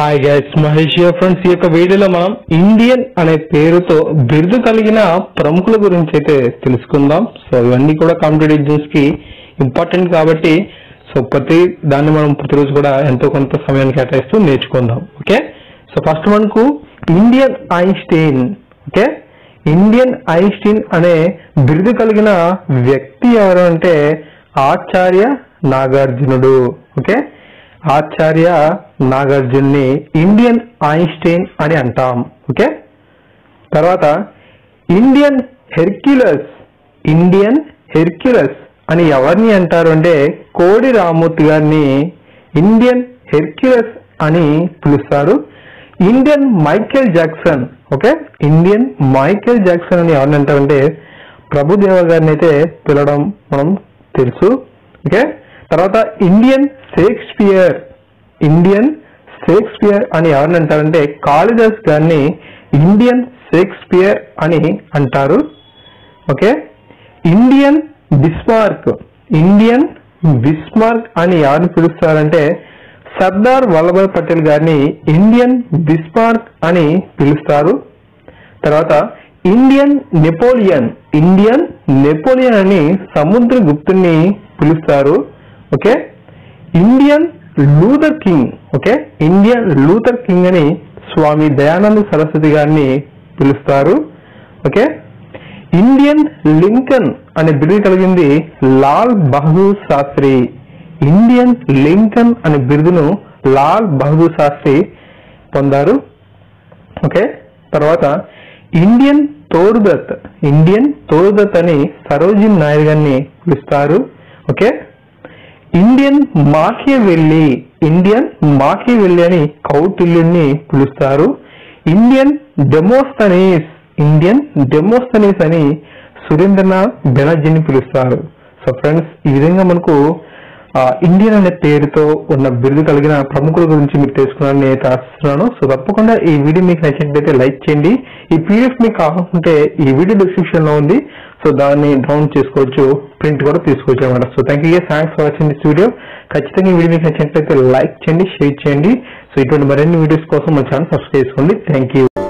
Hi guys, Mahesh friends. ఈ యొక్క వీడియోలో మనం ఇండియన్ అనే పేరుతో బిరుదు కలిగిన ప్రముఖుల గురించి అయితే తెలుసుకుందాం. సో ఇవన్నీ కూడా కాంపిటేటివ్ ఎగ్జామ్స్ కి ఇంపార్టెంట్ కాబట్టి సో దాన్ని మనం ప్రతిరోజు కూడా ఎంతో కొంత సమయాన్ని కేటాయిస్తూ నేర్చుకుందాం. ఓకే, సో ఫస్ట్ మనకు Indian Einstein. Okay, Indian Einstein అనే బిరుదు కలిగిన వ్యక్తి ఎవరు అంటే ఆచార్య నాగార్జునుడు. ఓకే, ఆచార్య నాగార్జున్ని ఇండియన్ ఐన్స్టీన్ అని అంటాం. ఓకే, తర్వాత ఇండియన్ హెర్క్యులస్ అని ఎవరిని అంటారు అంటే కోడి రామ్మూర్తి గారిని ఇండియన్ హెర్క్యులస్ అని పిలుస్తారు. Indian Michael Jackson. Okay, Indian Michael Jackson అని ఎవరిని అంటారంటే ప్రభుదేవ గారిని అయితే పిలవడం మనం తెలుసు. ఓకే, తర్వాత ఇండియన్ షేక్స్పియర్ అని ఎవరిని అంటారంటే కాళిదాస్ గారిని ఇండియన్ షేక్స్పియర్ అని అంటారు. ఓకే, ఇండియన్ బిస్మార్క్ అని ఎవరిని పిలుస్తారంటే సర్దార్ వల్లభాయ్ పటేల్ గారిని ఇండియన్ బిస్మార్క్ అని పిలుస్తారు. తర్వాత ఇండియన్ నెపోలియన్ అని సముద్రగుప్తుని పిలుస్తారు. ఓకే, ఇండియన్ లూథర్ కింగ్ అని స్వామి దయానంద సరస్వతి గారిని పిలుస్తారు. ఓకే, ఇండియన్ లింకన్ అనే బిరుదు కలిగింది లాల్ బహదూర్ శాస్త్రి. ఇండియన్ లింకన్ అనే బిరుదును లాల్ బహదూర్ శాస్త్రి పొందారు. ఓకే, తర్వాత ఇండియన్ తోడుదత్ అని సరోజిని నాయుడు గారిని పిలుస్తారు. ఓకే, ఇండియన్ మాకియవెల్లి అని కౌటిల్యుని పిలుస్తారు. ఇండియన్ డెమోస్తనీస్ అని సురేంద్రనాథ్ బెనర్జీని పిలుస్తారు. సో ఫ్రెండ్స్, ఈ విధంగా మనకు ఇండియన్ అనే పేరుతో ఉన్న బిరుదు కలిగిన ప్రముఖుల గురించి మీరు తెలుసుకున్నారని నేను ఆశిస్తున్నాను. సో తప్పకుండా ఈ వీడియో మీకు నచ్చినట్లయితే లైక్ చేయండి. ఈ పీడిఎఫ్ మీకు కావాలంటే ఈ వీడియో డిస్క్రిప్షన్ లో ఉంది. సో దాన్ని డౌన్లోడ్ చేసుకోవచ్చు, ప్రింట్ కూడా తీసుకోవచ్చు అనమాట. So thanks for watching this video. ఖచ్చితంగా ఈ వీడియో మీకు నచ్చినట్లయితే లైక్ చేయండి, షేర్ చేయండి. సో ఇటువంటి మరిన్ని వీడియోస్ కోసం మన ఛానల్ సబ్స్క్రైబ్ చేసుకోండి. Thank you.